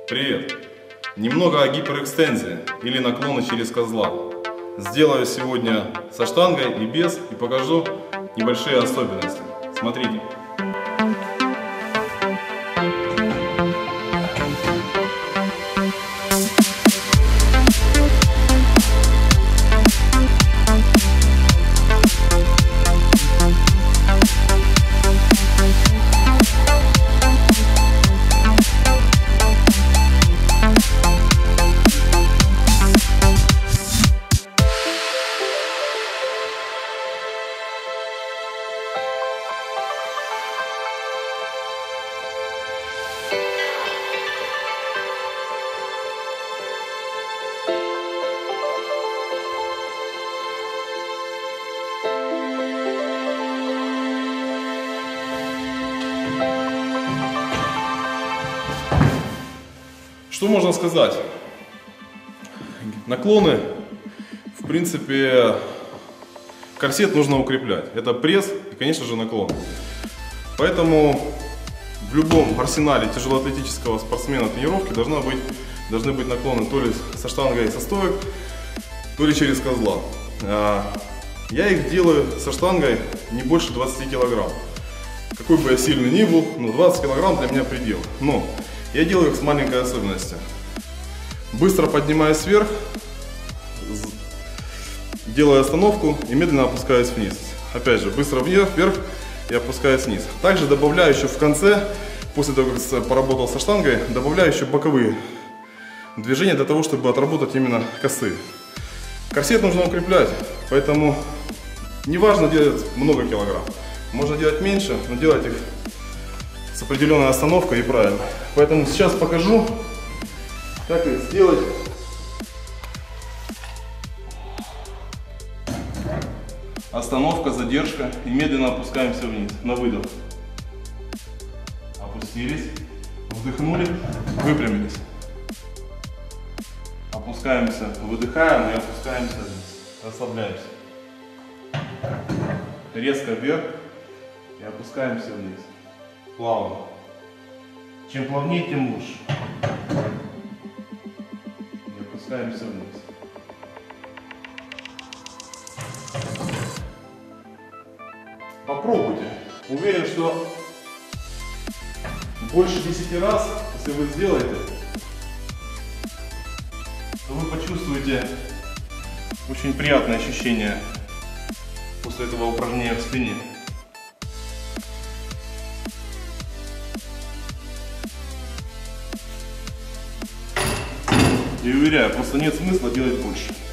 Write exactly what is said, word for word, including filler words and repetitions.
Привет! Немного о гиперэкстензии или наклоны через козла. Сделаю сегодня со штангой и без, и покажу небольшие особенности. Смотрите. Что можно сказать? Наклоны, в принципе, корсет нужно укреплять. Это пресс и, конечно же, наклон. Поэтому в любом арсенале тяжелоатлетического спортсмена тренировки должна быть, должны быть наклоны то ли со штангой и со стоек, то ли через козла. Я их делаю со штангой не больше двадцати килограмм. Какой бы я сильный ни был, но двадцать килограмм для меня предел. Но я делаю их с маленькой особенностью. Быстро поднимаюсь вверх, делаю остановку и медленно опускаюсь вниз. Опять же, быстро вверх, вверх и опускаюсь вниз. Также добавляю еще в конце, после того, как поработал со штангой, добавляю еще боковые движения для того, чтобы отработать именно косые. Корсет нужно укреплять, поэтому не важно делать много килограмм. Можно делать меньше, но делать их с определенной остановкой и правильно. Поэтому сейчас покажу, как их сделать. Остановка, задержка и медленно опускаемся вниз на выдох. Опустились, вдохнули, выпрямились. Опускаемся, выдыхаем и опускаемся вниз. Расслабляемся. Резко вверх и опускаемся вниз. Плавно. Чем плавнее, тем лучше. И опускаемся вниз. Попробуйте. Уверен, что больше десяти раз, если вы сделаете, то вы почувствуете очень приятное ощущение после этого упражнения в спине. И уверяю, просто нет смысла делать больше.